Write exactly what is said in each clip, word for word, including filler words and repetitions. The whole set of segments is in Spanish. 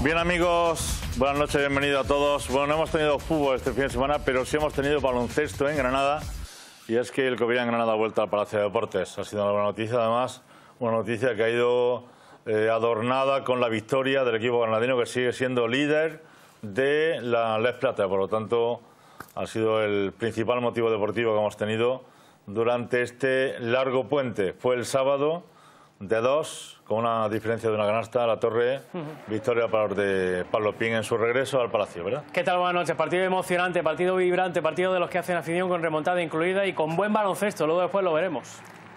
Bien, amigos, buenas noches, bienvenidos a todos. Bueno, no hemos tenido fútbol este fin de semana, pero sí hemos tenido baloncesto en Granada. Y es que el Covirán Granada ha vuelto al Palacio de Deportes. Ha sido una buena noticia, además, una noticia que ha ido eh, adornada con la victoria del equipo granadino, que sigue siendo líder de la Les Plata. Por lo tanto, ha sido el principal motivo deportivo que hemos tenido durante este largo puente. Fue el sábado de dos, con una diferencia de una canasta a la Torre. Uh-huh. Victoria para los de Pablo Pin en su regreso al Palacio, ¿verdad? ¿Qué tal? Buenas noches. Partido emocionante, partido vibrante, partido de los que hacen afición con remontada incluida y con buen baloncesto. Luego después lo veremos.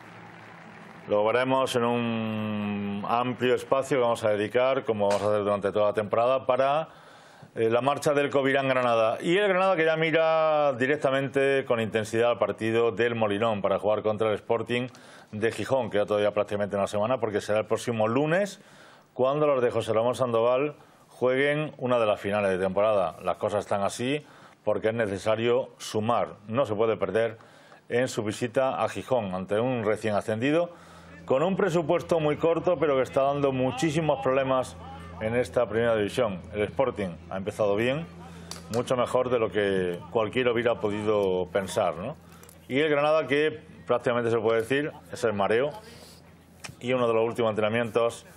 Lo veremos en un amplio espacio que vamos a dedicar, como vamos a hacer durante toda la temporada, para eh, la marcha del Covirán Granada. Y el Granada que ya mira directamente con intensidad al partido del Molinón para jugar contra el Sporting de Gijón, que ya todavía prácticamente una semana, porque será el próximo lunes cuando los de José Ramón Sandoval jueguen una de las finales de temporada. Las cosas están así porque es necesario sumar, no se puede perder en su visita a Gijón ante un recién ascendido con un presupuesto muy corto, pero que está dando muchísimos problemas en esta primera división. El Sporting ha empezado bien, mucho mejor de lo que cualquiera hubiera podido pensar, ¿no? Y el Granada, que prácticamente se puede decir es el mareo y uno de los últimos entrenamientos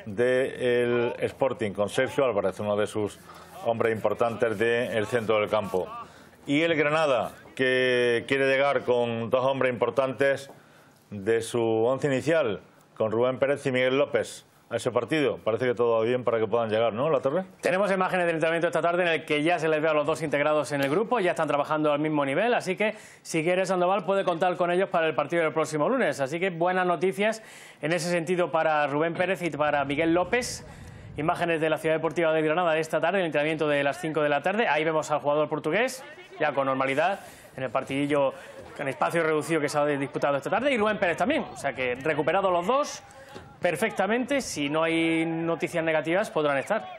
del Sporting con Sergio Álvarez, uno de sus hombres importantes del centro del campo. Y el Granada, que quiere llegar con dos hombres importantes de su once inicial, con Rubén Pérez y Miguel López, a ese partido. Parece que todo va bien para que puedan llegar, ¿no, La Torre? Tenemos imágenes del entrenamiento esta tarde en el que ya se les ve a los dos integrados en el grupo, ya están trabajando al mismo nivel, así que si quiere Sandoval puede contar con ellos para el partido del próximo lunes. Así que buenas noticias en ese sentido para Rubén Pérez y para Miguel López. Imágenes de la Ciudad Deportiva de Granada de esta tarde, el entrenamiento de las cinco de la tarde. Ahí vemos al jugador portugués, ya con normalidad, en el partidillo en espacio reducido que se ha disputado esta tarde, y Rubén Pérez también. O sea que recuperados los dos perfectamente, si no hay noticias negativas podrán estar.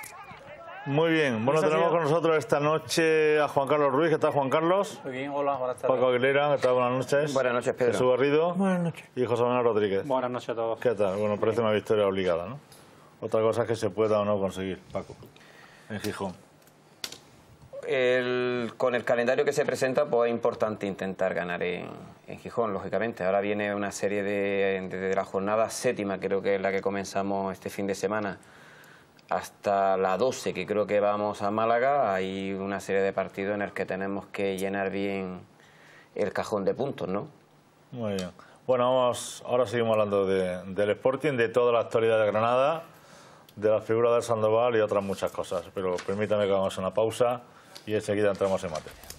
Muy bien, bueno, tenemos con nosotros esta noche a Juan Carlos Ruiz. ¿Qué tal, Juan Carlos? Muy bien, hola, buenas tardes. Paco Aguilera, ¿qué tal? Buenas noches. Buenas noches, Pedro. Jesús Garrido. Buenas noches. Y José Manuel Rodríguez. Buenas noches a todos. ¿Qué tal? Bueno, parece una victoria obligada, ¿no? Otra cosa es que se pueda o no conseguir, Paco, en Gijón. El, con el calendario que se presenta, pues es importante intentar ganar en, en Gijón, lógicamente. Ahora viene una serie de, de, de la jornada séptima, creo que es la que comenzamos este fin de semana, hasta la doce, que creo que vamos a Málaga. Hay una serie de partidos en el que tenemos que llenar bien el cajón de puntos, ¿no? Muy bien. Bueno, vamos, ahora seguimos hablando de, del Sporting, de toda la actualidad de Granada, de la figura de Sandoval y otras muchas cosas. Pero permítame que hagamos una pausa y enseguida entramos en materia.